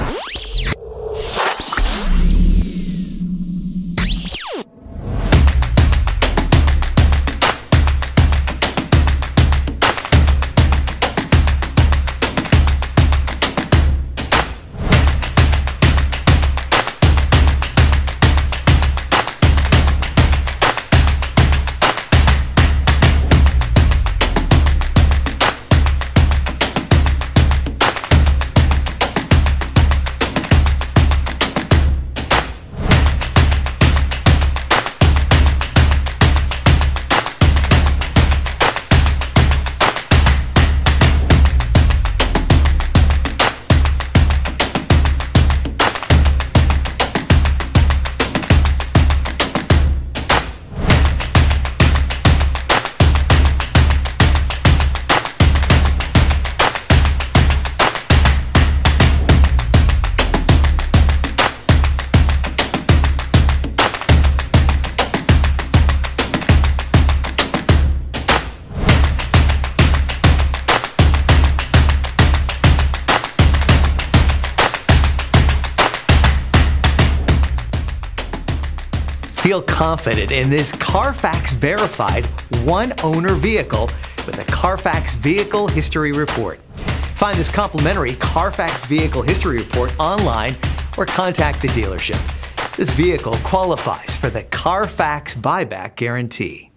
Feel confident in this Carfax verified one-owner vehicle with a Carfax Vehicle History Report. Find this complimentary Carfax Vehicle History Report online or contact the dealership. This vehicle qualifies for the Carfax Buyback Guarantee.